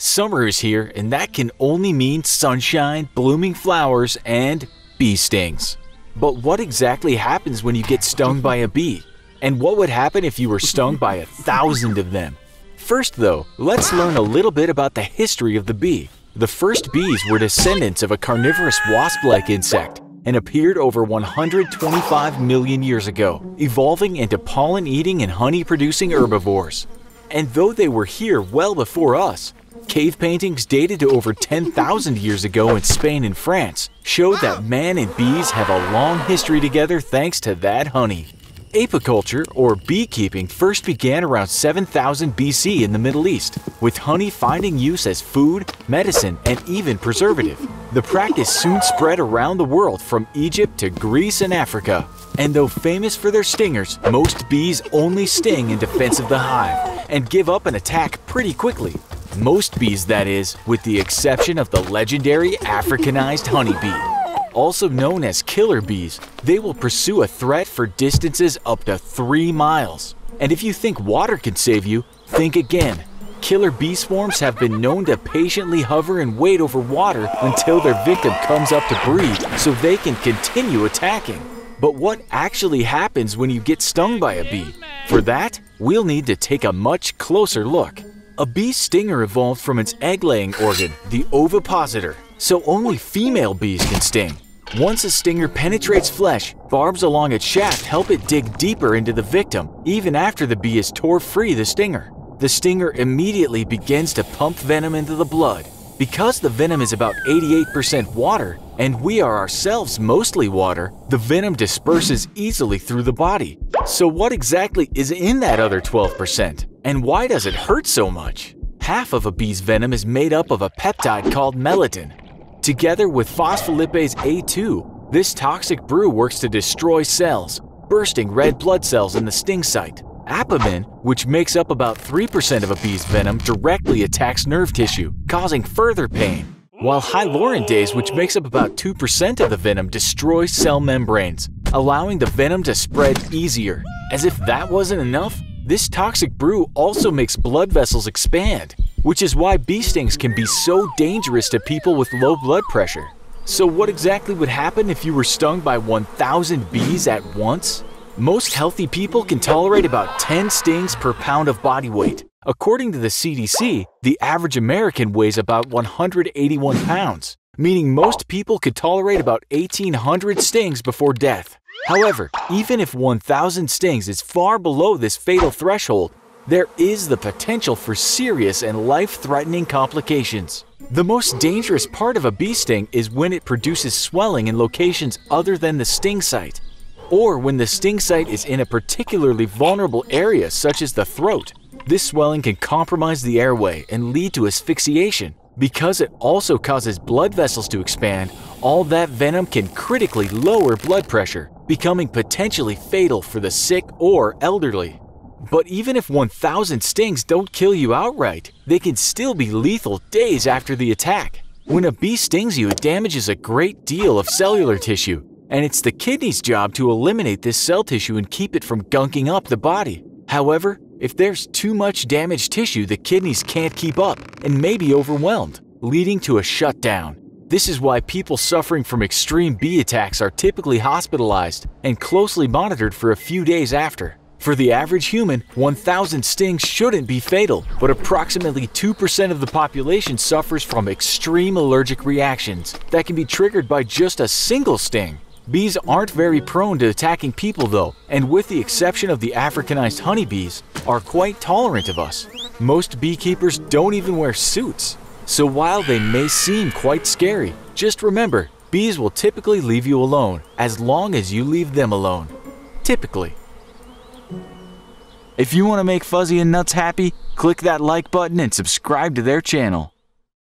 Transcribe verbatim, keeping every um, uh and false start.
Summer is here, and that can only mean sunshine, blooming flowers, and bee stings. But what exactly happens when you get stung by a bee? And what would happen if you were stung by a thousand of them? First though, let's learn a little bit about the history of the bee. The first bees were descendants of a carnivorous wasp-like insect and appeared over one hundred twenty-five million years ago, evolving into pollen-eating and honey-producing herbivores. And though they were here well before us, cave paintings dated to over ten thousand years ago in Spain and France showed that man and bees have a long history together thanks to that honey. Apiculture, or beekeeping, first began around seven thousand B C in the Middle East, with honey finding use as food, medicine, and even preservative. The practice soon spread around the world from Egypt to Greece and Africa. And though famous for their stingers, most bees only sting in defense of the hive and give up an attack pretty quickly. Most bees, that is, with the exception of the legendary Africanized honeybee. Also known as killer bees, they will pursue a threat for distances up to three miles. And if you think water can save you, think again. Killer bee swarms have been known to patiently hover and wait over water until their victim comes up to breathe so they can continue attacking. But what actually happens when you get stung by a bee? For that, we'll need to take a much closer look. A bee's stinger evolved from its egg-laying organ, the ovipositor, so only female bees can sting. Once a stinger penetrates flesh, barbs along its shaft help it dig deeper into the victim, even after the bee has tore free the stinger. The stinger immediately begins to pump venom into the blood. Because the venom is about eighty-eight percent water, and we are ourselves mostly water, the venom disperses easily through the body. So what exactly is in that other twelve percent? And why does it hurt so much? Half of a bee's venom is made up of a peptide called melittin. Together with phospholipase A two, this toxic brew works to destroy cells, bursting red blood cells in the sting site. Apomin, which makes up about three percent of a bee's venom, directly attacks nerve tissue, causing further pain. While hyaluronidase, which makes up about two percent of the venom, destroys cell membranes, allowing the venom to spread easier. As if that wasn't enough, this toxic brew also makes blood vessels expand, which is why bee stings can be so dangerous to people with low blood pressure. So what exactly would happen if you were stung by one thousand bees at once? Most healthy people can tolerate about ten stings per pound of body weight. According to the C D C, the average American weighs about one hundred eighty-one pounds, meaning most people could tolerate about eighteen hundred stings before death. However, even if one thousand stings is far below this fatal threshold, there is the potential for serious and life-threatening complications. The most dangerous part of a bee sting is when it produces swelling in locations other than the sting site, or when the sting site is in a particularly vulnerable area such as the throat. This swelling can compromise the airway and lead to asphyxiation. Because it also causes blood vessels to expand, all that venom can critically lower blood pressure, becoming potentially fatal for the sick or elderly. But even if one thousand stings don't kill you outright, they can still be lethal days after the attack. When a bee stings you, it damages a great deal of cellular tissue, and it's the kidney's job to eliminate this cell tissue and keep it from gunking up the body. However, if there's too much damaged tissue, the kidneys can't keep up and may be overwhelmed, leading to a shutdown. This is why people suffering from extreme bee attacks are typically hospitalized and closely monitored for a few days after. For the average human, one thousand stings shouldn't be fatal, but approximately two percent of the population suffers from extreme allergic reactions that can be triggered by just a single sting. Bees aren't very prone to attacking people though, and with the exception of the Africanized honeybees, are quite tolerant of us. Most beekeepers don't even wear suits. So while they may seem quite scary, just remember, bees will typically leave you alone as long as you leave them alone. Typically. If you want to make Fuzzy and Nutz happy, click that like button and subscribe to their channel.